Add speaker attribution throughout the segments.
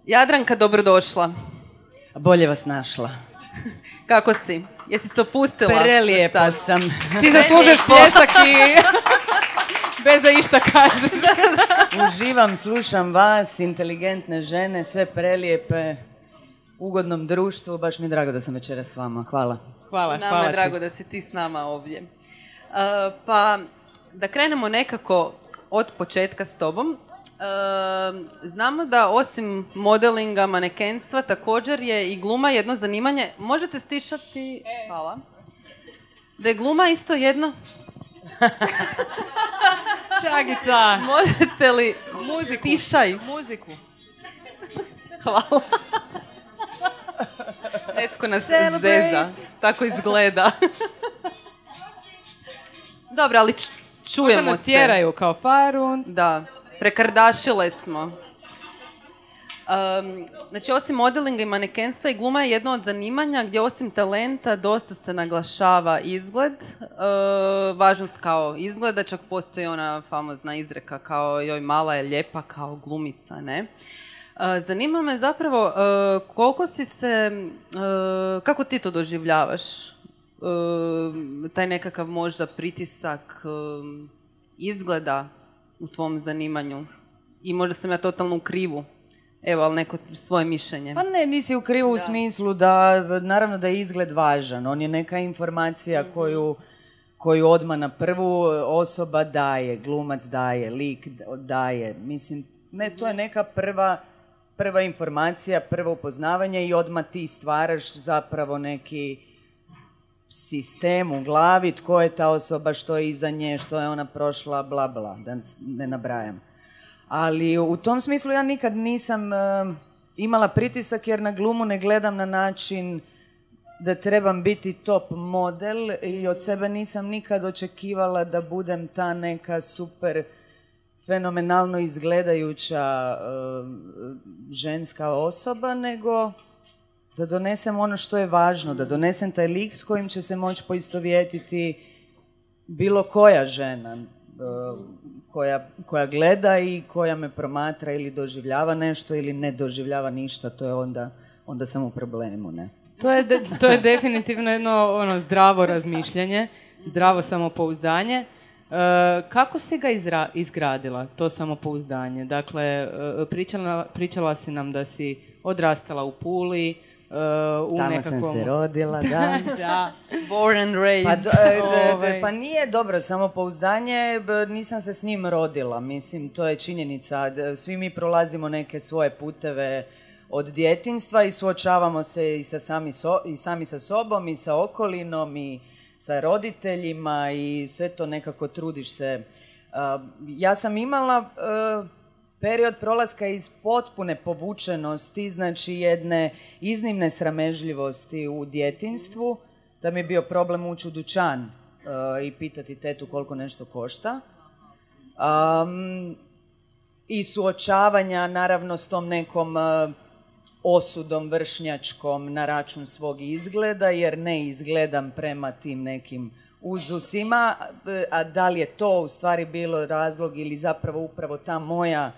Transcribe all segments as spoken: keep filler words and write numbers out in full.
Speaker 1: Jadranka, dobrodošla.
Speaker 2: Bolje vas našla.
Speaker 1: Kako si? Jesi se opustila?
Speaker 2: Prelijepa sam.
Speaker 3: Ti zaslužeš pljesak i bez da išta kažeš.
Speaker 2: Uživam, slušam vas, inteligentne žene, sve prelijepe, ugodnom društvu. Baš mi je drago da sam večeras s vama. Hvala.
Speaker 3: Hvala,
Speaker 1: Nama
Speaker 3: hvala
Speaker 1: je drago da si ti s nama ovdje. Uh, pa, da krenemo nekako od početka s tobom. Uh, znamo da osim modelinga, manekenstva, također je i gluma jedno zanimanje. Možete stišati? Hvala. Da je gluma isto jedno?
Speaker 3: Čagica!
Speaker 1: Možete li?
Speaker 3: Muziku.
Speaker 1: Stišaj.
Speaker 3: Muziku.
Speaker 1: Hvala. Netko nas zeza. Tako izgleda. Dobro, ali č- čujemo
Speaker 3: Možda nas
Speaker 1: se.
Speaker 3: tjeraju kao Farun.
Speaker 1: Da, prekardašile smo. Um, znači, osim modelinga i manekenstva, i gluma je jedno od zanimanja gdje osim talenta dosta se naglašava izgled. Uh, važnost kao izgleda, čak postoji ona famozna izreka kao joj mala je lijepa kao glumica, ne? Uh, zanima me zapravo uh, koliko si se, uh, kako ti to doživljavaš? Uh, taj nekakav možda pritisak uh, izgleda u tvom zanimanju i možda sam ja totalno u krivu. Evo, ali neko svoje mišljenje.
Speaker 2: Pa ne, nisi u krivu u smislu da, naravno da je izgled važan. On je neka informacija koju, koju odmah na prvu osoba daje, glumac daje, lik daje. Mislim, ne, to je neka prva, prva informacija, prvo upoznavanje i odmah ti stvaraš zapravo neki sistem u glavi, tko je ta osoba, što je iza nje, što je ona prošla, bla bla, da ne nabrajam. Ali u tom smislu ja nikad nisam uh, imala pritisak jer na glumu ne gledam na način da trebam biti top model i od sebe nisam nikad očekivala da budem ta neka super fenomenalno izgledajuća uh, ženska osoba, nego da donesem ono što je važno, da donesem taj lik s kojim će se moći poistovjetiti bilo koja žena uh, koja, koja gleda i koja me promatra ili doživljava nešto ili ne doživljava ništa, to je onda, onda sam u problemu, ne?
Speaker 3: To je, de, to je definitivno jedno ono, zdravo razmišljanje, zdravo samopouzdanje. E, kako si ga izra, izgradila, to samopouzdanje? Dakle, e, pričala, pričala si nam da si odrastala u Puli, Uh, u
Speaker 2: Tamo
Speaker 3: nekakvom...
Speaker 2: sam se rodila, da.
Speaker 3: Da.
Speaker 1: Born and raised.
Speaker 2: Pa, d- d-
Speaker 3: Ovaj.
Speaker 2: d- pa nije dobro samopouzdanje, b- nisam se s njim rodila, mislim, to je činjenica. D- Svi mi prolazimo neke svoje puteve od djetinjstva i suočavamo se i, sa sami, so- i sami sa sobom i sa okolinom i sa roditeljima i sve to nekako trudiš se. Uh, ja sam imala uh, period prolaska iz potpune povučenosti, znači jedne iznimne sramežljivosti u djetinjstvu, da mi je bio problem ući u dućan uh, i pitati tetu koliko nešto košta. Um, I suočavanja naravno s tom nekom uh, osudom vršnjačkom na račun svog izgleda, jer ne izgledam prema tim nekim uzusima, a da li je to u stvari bilo razlog ili zapravo upravo ta moja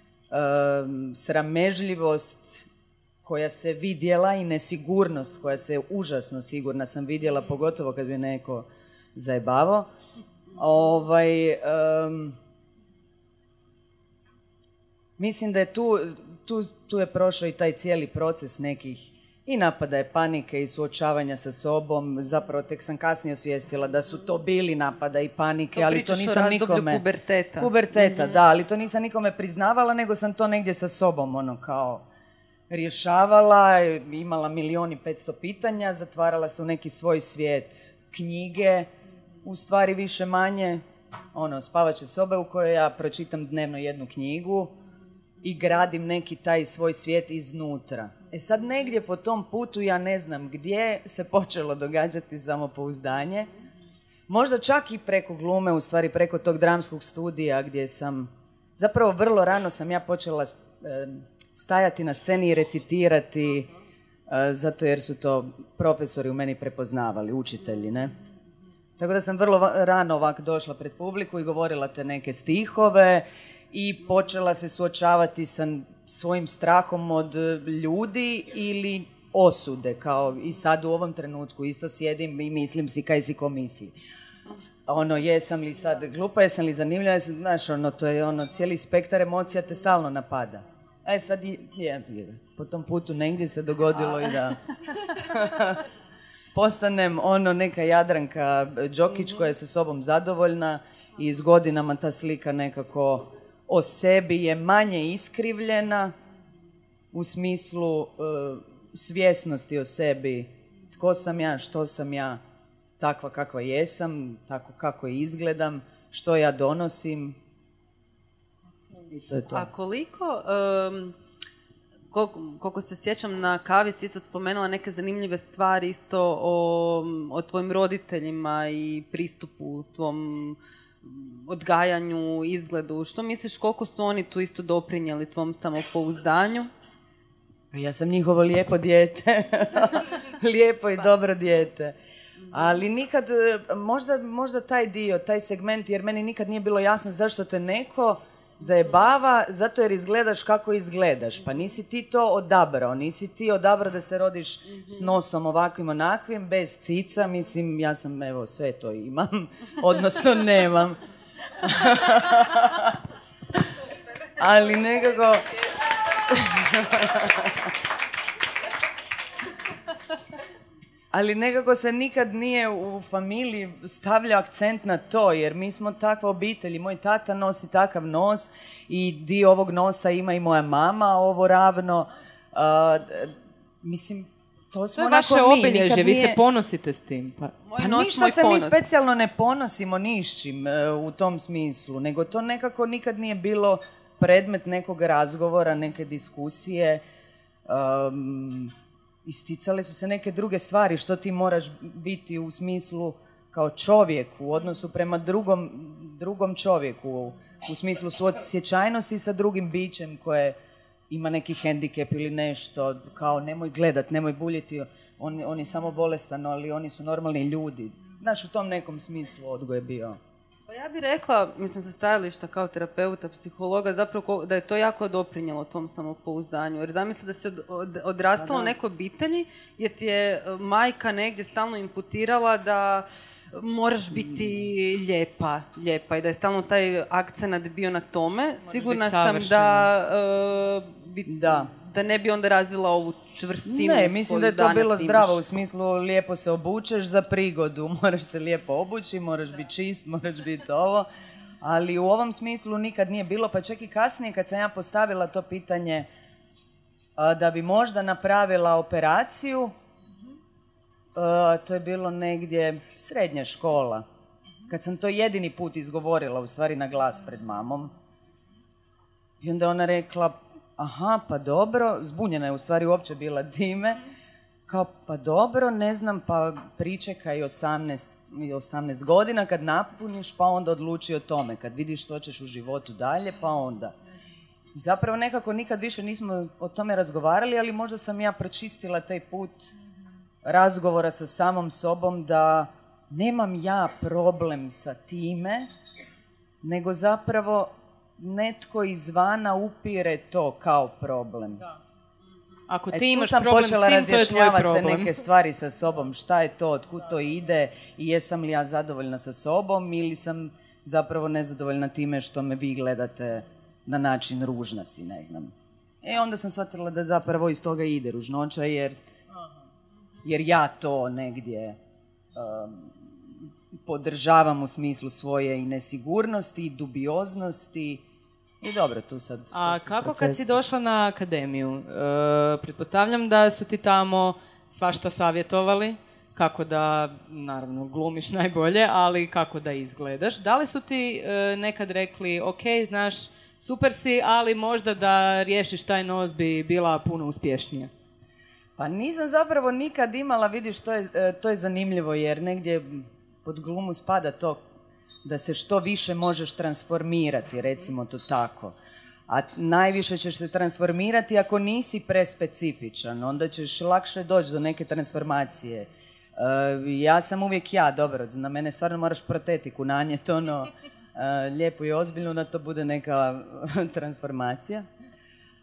Speaker 2: um, sramežljivost koja se vidjela i nesigurnost koja se užasno sigurna sam vidjela, pogotovo kad bi neko zajebavao. Ovaj, um, mislim da je tu, tu, tu je prošao i taj cijeli proces nekih i napadaje panike i suočavanja sa sobom. Zapravo tek sam kasnije osvijestila da su to bili napada i panike,
Speaker 1: To
Speaker 2: ali to
Speaker 1: pričaš o
Speaker 2: nisam
Speaker 1: razdoblju
Speaker 2: nikome...
Speaker 1: puberteta.
Speaker 2: Puberteta, da, ali to nisam nikome priznavala, nego sam to negdje sa sobom, ono, kao rješavala, imala milion i petsto pitanja, zatvarala se u neki svoj svijet knjige, u stvari više manje, ono, spavaće sobe u kojoj ja pročitam dnevno jednu knjigu i gradim neki taj svoj svijet iznutra. E sad negdje po tom putu, ja ne znam gdje, se počelo događati samopouzdanje. Možda čak i preko glume, u stvari preko tog dramskog studija gdje sam, zapravo vrlo rano sam ja počela stajati na sceni i recitirati, zato jer su to profesori u meni prepoznavali, učitelji, ne? Tako da sam vrlo rano ovak došla pred publiku i govorila te neke stihove i počela se suočavati sa svojim strahom od ljudi ili osude, kao i sad u ovom trenutku isto sjedim i mislim si kaj si ko misli. Ono, jesam li sad glupa, jesam li zanimljiva, jesam, znaš, ono, to je ono, cijeli spektar emocija te stalno napada. E sad, je, je, po tom putu negdje se dogodilo i da postanem ono neka Jadranka Đokić koja je sa sobom zadovoljna i s godinama ta slika nekako o sebi je manje iskrivljena u smislu uh, svjesnosti o sebi. Tko sam ja, što sam ja, takva kakva jesam, tako kako izgledam, što ja donosim. I to je to.
Speaker 1: A koliko, um, koliko, koliko se sjećam na kavi si isto spomenula neke zanimljive stvari isto o, o tvojim roditeljima i pristupu tvom odgajanju, izgledu. Što misliš koliko su oni tu isto doprinijeli tvom samopouzdanju?
Speaker 2: Ja sam njihovo lijepo dijete. Lijepo i dobro dijete. Ali nikad, možda, možda taj dio, taj segment, jer meni nikad nije bilo jasno zašto te neko zajebava, zato jer izgledaš kako izgledaš. Pa nisi ti to odabrao, nisi ti odabrao da se rodiš s nosom ovakvim onakvim, bez cica, mislim, ja sam, evo, sve to imam, odnosno nemam. Ali nekako... Ali nekako se nikad nije u familiji stavljao akcent na to, jer mi smo takva obitelj i moj tata nosi takav nos i dio ovog nosa ima i moja mama, ovo ravno. Uh, mislim, to smo
Speaker 3: to je vaše
Speaker 2: mi.
Speaker 3: obilježje,
Speaker 2: Nikad
Speaker 3: vi
Speaker 2: nije...
Speaker 3: se ponosite s tim. Pa,
Speaker 2: pa ništa se ponos. Mi specijalno ne ponosimo nišćim uh, u tom smislu, nego to nekako nikad nije bilo predmet nekog razgovora, neke diskusije. Um, isticale su se neke druge stvari, što ti moraš biti u smislu kao čovjek, u odnosu prema drugom, drugom čovjeku, u, u smislu suosjećajnosti sa drugim bićem koje ima neki hendikep ili nešto, kao nemoj gledat, nemoj buljiti, on, on je samo bolestan, ali oni su normalni ljudi. Znaš, u tom nekom smislu odgoj je bio.
Speaker 1: Pa ja bih rekla, mislim, sa stajališta kao terapeuta, psihologa, zapravo da je to jako doprinijelo tom samopouzdanju. Jer zamisli da si od, od, odrastala u nekoj obitelji gdje ti je majka negdje stalno imputirala da moraš biti lijepa, lijepa i da je stalno taj akcenat bio na tome. Moraš Sigurna sam da, uh, bi, da. da ne bi onda razvila ovu čvrstinu.
Speaker 2: Ne, mislim da je to bilo zdravo u smislu lijepo se obučeš za prigodu, moraš se lijepo obući, moraš biti čist, moraš biti ovo. Ali u ovom smislu nikad nije bilo, pa čak i kasnije kad sam ja postavila to pitanje a, da bi možda napravila operaciju, a, to je bilo negdje srednja škola. Kad sam to jedini put izgovorila, u stvari na glas pred mamom. I onda ona rekla, aha, pa dobro, zbunjena je u stvari uopće bila time, kao pa dobro, ne znam, pa pričekaj osamnaest, osamnaest godina kad napuniš, pa onda odluči o tome, kad vidiš što ćeš u životu dalje, pa onda. Zapravo nekako nikad više nismo o tome razgovarali, ali možda sam ja pročistila taj put razgovora sa samom sobom da nemam ja problem sa time, nego zapravo netko izvana upire to kao problem.
Speaker 3: Da. Ako ti
Speaker 2: e,
Speaker 3: imaš problem s tim, to je tvoj problem. Tu sam počela razjašnjavati
Speaker 2: neke stvari sa sobom, šta je to, otkud to ide i jesam li ja zadovoljna sa sobom ili sam zapravo nezadovoljna time što me vi gledate na način ružna si, ne znam. E onda sam shvatila da zapravo iz toga ide ružnoća jer, jer ja to negdje um, podržavam u smislu svoje i nesigurnosti i dubioznosti. I dobro, tu sad...
Speaker 3: A kako procesi. Kad si došla na akademiju? E, pretpostavljam da su ti tamo svašta savjetovali, kako da, naravno, glumiš najbolje, ali kako da izgledaš. Da li su ti e, nekad rekli, ok, znaš, super si, ali možda da riješiš taj nos bi bila puno uspješnija?
Speaker 2: Pa nisam zapravo nikad imala, vidiš, to je, to je zanimljivo, jer negdje pod glumu spada to da se što više možeš transformirati, recimo to tako. A najviše ćeš se transformirati ako nisi prespecifičan, onda ćeš lakše doći do neke transformacije. Uh, ja sam uvijek ja, dobro, na mene stvarno moraš protetiku nanijeti, ono, uh, lijepo i ozbiljno da to bude neka transformacija.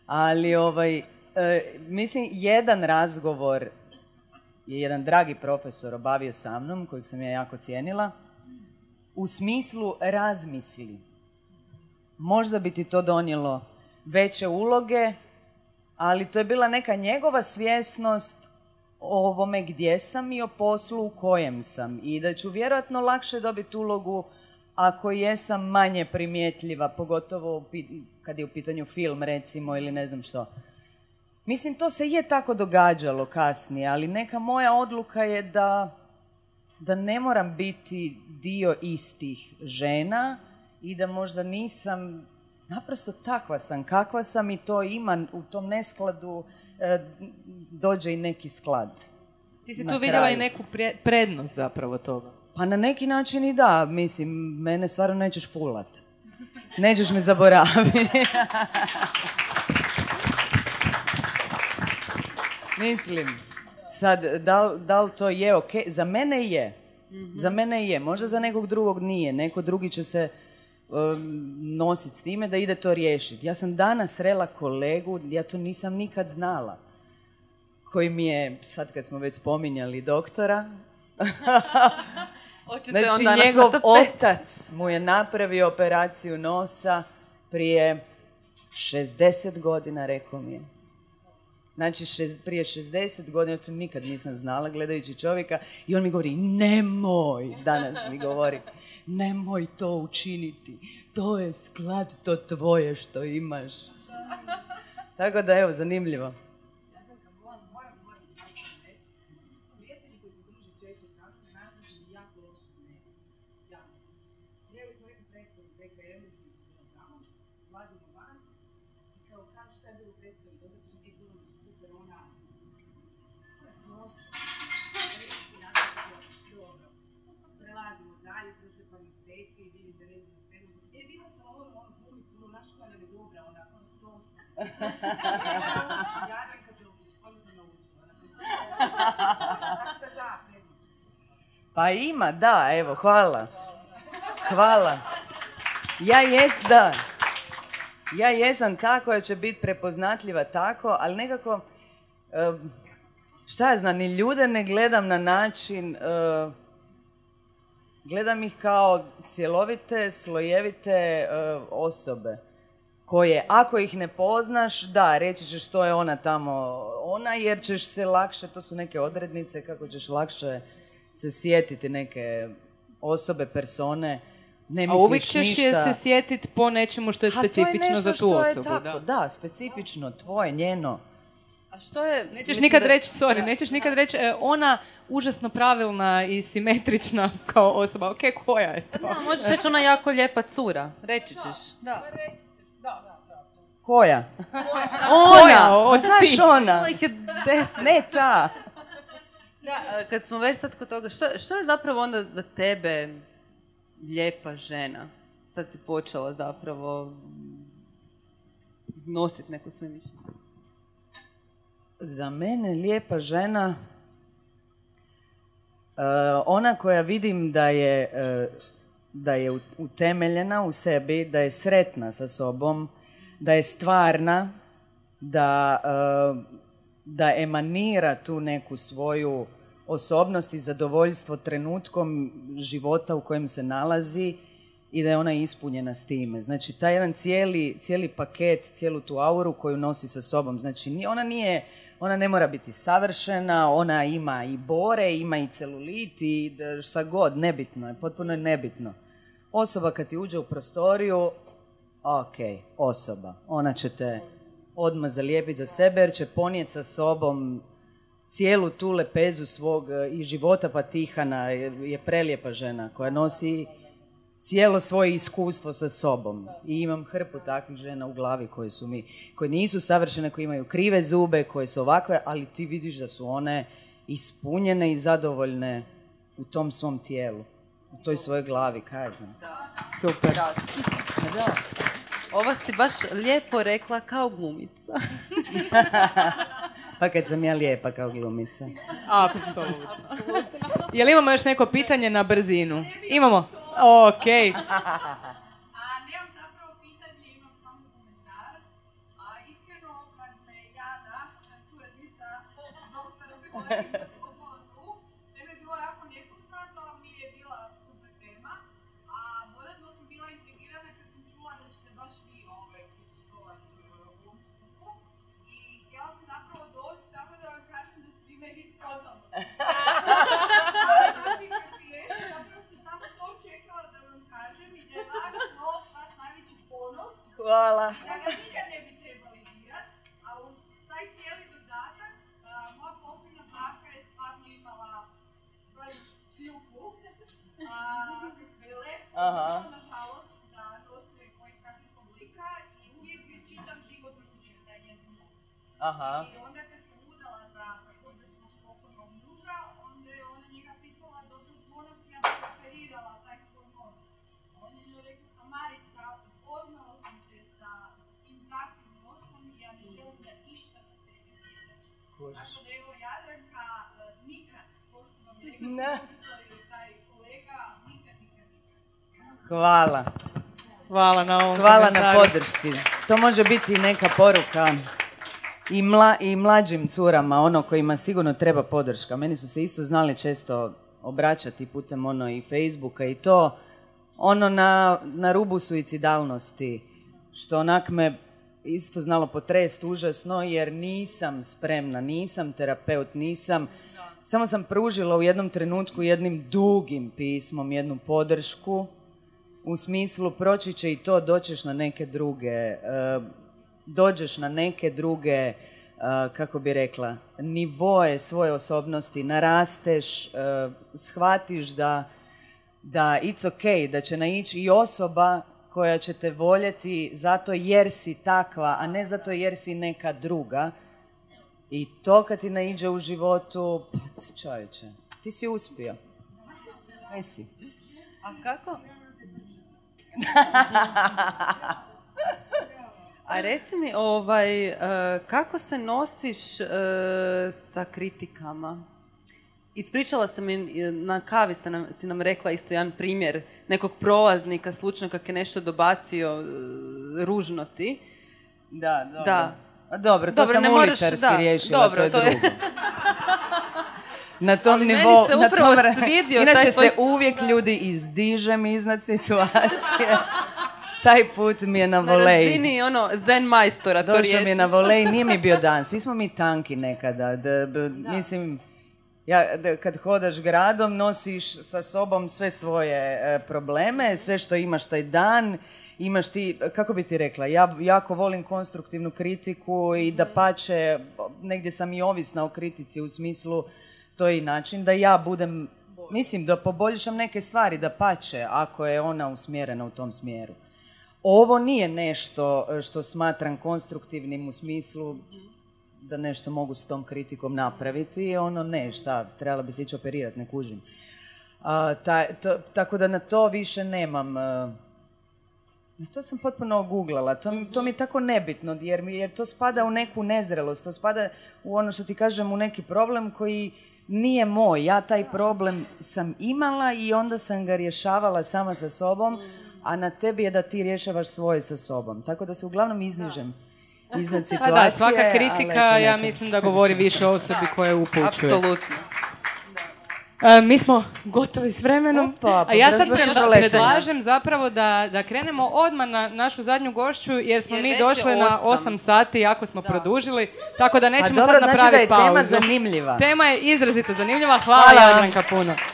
Speaker 2: Ali ovaj, e, mislim, jedan razgovor je jedan dragi profesor obavio sa mnom, kojeg sam ja jako cijenila, u smislu razmisli. Možda bi ti to donijelo veće uloge, ali to je bila neka njegova svjesnost o ovome gdje sam i o poslu u kojem sam. I da ću vjerojatno lakše dobiti ulogu ako jesam manje primjetljiva, pogotovo kad je u pitanju film, recimo, ili ne znam što. Mislim, to se je tako događalo kasnije, ali neka moja odluka je da, da ne moram biti dio istih žena i da možda nisam, naprosto takva sam, kakva sam i to ima u tom neskladu, e, dođe i neki sklad.
Speaker 3: Ti si tu vidjela i neku pre- prednost zapravo toga.
Speaker 2: Pa na neki način i da, mislim, mene stvarno nećeš fulat. Nećeš me zaboraviti. Mislim, sad, da li, da li to je ok? Za mene je. Mm-hmm. Za mene je. Možda za nekog drugog nije. Neko drugi će se um, nositi s time da ide to riješiti. Ja sam danas srela kolegu, ja to nisam nikad znala, koji mi je, sad kad smo već spominjali doktora, znači njegov otac mu je napravio operaciju nosa prije šezdeset godina, rekao mi je. Znači, šest, prije šezdeset godina, to nikad nisam znala, gledajući čovjeka, i on mi govori, nemoj, danas mi govori, nemoj to učiniti, to je sklad, to tvoje što imaš. Tako da, evo, zanimljivo. Pa ima, da, evo, hvala. Hvala. Ja jes, da. Ja jesam ta koja će biti prepoznatljiva tako, ali nekako, šta ja znam, ni ljude ne gledam na način, gledam ih kao cjelovite, slojevite osobe, koje, ako ih ne poznaš, da, reći ćeš što je ona tamo ona, jer ćeš se lakše, to su neke odrednice, kako ćeš lakše se sjetiti neke osobe, persone, ne misliš ništa. A uvijek ćeš
Speaker 3: ništa. Se sjetiti po nečemu što je specifično za tu osobu.
Speaker 2: Tako, da. da, specifično, tvoje, njeno.
Speaker 1: A što je...
Speaker 3: Nećeš nikad da... reći, sorry, nećeš nikad reći, e, ona užasno pravilna i simetrična kao osoba. Ok, koja je to?
Speaker 1: Da, možeš reći ona jako lijepa cura. Reći ćeš. Da.
Speaker 2: Da, da, da. Koja?
Speaker 1: Ona!
Speaker 2: Ona. Znaš ona?
Speaker 1: Ona ih je deset.
Speaker 2: Ne ta.
Speaker 1: Da, kad smo već sad kod toga, što, što je zapravo onda za tebe lijepa žena? Sad si počela zapravo nositi neko svoje mišljenje.
Speaker 2: Za mene lijepa žena, uh, ona koja vidim da je, uh, da je utemeljena u sebi, da je sretna sa sobom, da je stvarna, da, uh, da emanira tu neku svoju osobnost i zadovoljstvo trenutkom života u kojem se nalazi i da je ona ispunjena s time. Znači, taj jedan cijeli, cijeli paket, cijelu tu auru koju nosi sa sobom. Znači, ona nije, ona ne mora biti savršena, ona ima i bore, ima i celulit i šta god, nebitno je, potpuno je nebitno. Osoba kad ti uđe u prostoriju, ok, osoba. Ona će te odmah zalijepiti za sebe jer će ponijeti sa sobom cijelu tu lepezu svog i života. Pa Tihana je, je prelijepa žena koja nosi cijelo svoje iskustvo sa sobom. I imam hrpu takvih žena u glavi koje su mi, koje nisu savršene, koje imaju krive zube, koje su ovakve, ali ti vidiš da su one ispunjene i zadovoljne u tom svom tijelu, u toj svojoj glavi, kaj ja znam.
Speaker 1: Da.
Speaker 3: Super.
Speaker 1: Da. Da. Ovo si baš lijepo rekla kao glumica.
Speaker 2: Pa kad sam ja lijepa kao glumica.
Speaker 3: Apsolutno. Jel imamo još neko pitanje na brzinu? Imamo. Ok.
Speaker 4: A nemam zapravo pitanje, imam samo komentar. A iskreno, Sve mi je bilo jako nepoznato, ali mi je bila super tema. A dodatno sam bila intrigirana kad sam čula da ćete baš vi ove prisustvovati u ovom skupu. I htjela sam zapravo doći samo da vam kažem da ste vi meni totalno. Zapravo sam samo to čekala da vam kažem i da je vaš nos vaš najveći ponos.
Speaker 2: Hvala.
Speaker 4: Da ga nikad ne bi trebali dirati, a uz taj cijeli dodatak, moja pokojna baka je stvarno imala baš kljuku, kakvele, nažalost, za nosove kojih kakvih oblika i uvijek je čitav život učio da je njezin nos. I onda kad sam udala za takozvanog pokojnog muža, onda je ona njega pitala dobro zvonac, ja sam operirala taj svoj nos. On je njoj rekao, a Marica, upoznala sam te sa tim takvim nosom i ja ne želim da išta na sebi djelaš. Tako da evo Jadranka, nikad, pošto vam je rekao taj kolega, nikad, nikad, nikad.
Speaker 2: Hvala.
Speaker 3: Hvala na ovom
Speaker 2: Hvala na
Speaker 3: komentaru.
Speaker 2: podršci. To može biti neka poruka i, mla, i mlađim curama, ono kojima sigurno treba podrška. Meni su se isto znali često obraćati putem ono i Facebooka i to, ono na, na rubu suicidalnosti, što onak me isto znalo potrest užasno jer nisam spremna, nisam terapeut, nisam, samo sam pružila u jednom trenutku jednim dugim pismom jednu podršku u smislu proći će i to, doćeš na neke druge, uh, dođeš na neke druge, uh, kako bi rekla, nivoe svoje osobnosti, narasteš, uh, shvatiš da, da it's ok, da će naići i osoba koja će te voljeti zato jer si takva, a ne zato jer si neka druga. I to kad ti naiđe u životu, pa čovječe, ti si uspio. Sve si.
Speaker 1: A kako? A reci mi, ovaj, uh, kako se nosiš uh, sa kritikama? Ispričala sam i na kavi si nam, si nam rekla isto jedan primjer nekog prolaznika, slučajno kak je nešto dobacio uh, ružno ti.
Speaker 2: Da, dobro.
Speaker 1: Da.
Speaker 2: A dobro, to
Speaker 1: Dobro,
Speaker 2: sam
Speaker 1: ne moraš-
Speaker 2: uličarski
Speaker 1: da,
Speaker 2: riješila,
Speaker 1: dobro,
Speaker 2: to je
Speaker 1: to je-
Speaker 2: drugo. Na tom
Speaker 1: Ali meni
Speaker 2: nivou,
Speaker 1: se
Speaker 2: na
Speaker 1: upravo
Speaker 2: tom ra-
Speaker 1: svidio
Speaker 2: Inače
Speaker 1: taj tvoj-
Speaker 2: se uvijek ljudi izdižem iznad situacije. Taj put mi je na
Speaker 1: Na
Speaker 2: volej.
Speaker 1: razini ono zen majstora to
Speaker 2: Došao
Speaker 1: riješiš.
Speaker 2: mi je na volej, nije mi bio dan. Svi smo mi tanki nekada. Da, b- mislim, ja, da, kad hodaš gradom, nosiš sa sobom sve svoje e, probleme, sve što imaš taj dan. Imaš ti, kako bi ti rekla, ja jako volim konstruktivnu kritiku i dapače, negdje sam i ovisna o kritici u smislu, to je i način da ja budem, mislim, da poboljšam neke stvari, dapače, ako je ona usmjerena u tom smjeru. Ovo nije nešto što smatram konstruktivnim u smislu da nešto mogu s tom kritikom napraviti, ono ne, šta, trebala bi se ići operirati, ne kužim. A, ta, to, tako da na to više nemam... a, to sam potpuno oguglala, to, mi- to mi je tako nebitno, jer, mi, jer to spada u neku nezrelost, to spada u ono što ti kažem, u neki problem koji nije moj. Ja taj problem sam imala i onda sam ga rješavala sama sa sobom, a na tebi je da ti rješavaš svoje sa sobom. Tako da se uglavnom izdižem iznad
Speaker 3: Pa
Speaker 2: situacije.
Speaker 3: da, svaka
Speaker 2: ali
Speaker 3: kritika,
Speaker 2: eto,
Speaker 3: ja
Speaker 2: neka.
Speaker 3: mislim da govori više o osobi koje upućuje.
Speaker 1: Apsolutno.
Speaker 3: E, mi smo gotovi s vremenom,
Speaker 2: Opa, pa
Speaker 3: a ja sad
Speaker 2: baš je
Speaker 3: predla-
Speaker 2: proletilo.
Speaker 3: predlažem zapravo da, da krenemo odmah na našu zadnju gošću, jer smo
Speaker 1: Jer
Speaker 3: mi
Speaker 1: već je
Speaker 3: došli na
Speaker 1: osam.
Speaker 3: osam sati, jako smo produžili, tako da
Speaker 2: A
Speaker 3: nećemo
Speaker 2: dobro,
Speaker 3: sad
Speaker 2: znači da je
Speaker 3: napraviti pauzu.
Speaker 2: tema zanimljiva.
Speaker 3: Tema je izrazito zanimljiva, hvala,
Speaker 2: Hvala.
Speaker 3: Jadranka puno.